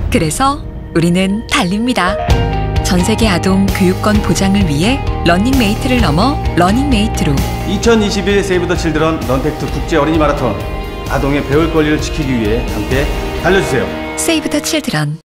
그래서 우리는 달립니다. 전 세계 아동 교육권 보장을 위해 러닝메이트를 넘어 러닝메이트로 2021 세이브 더 칠드런 런택트 국제 어린이 마라톤, 아동의 배울 권리를 지키기 위해 함께 달려주세요. 세이브 더 칠드런.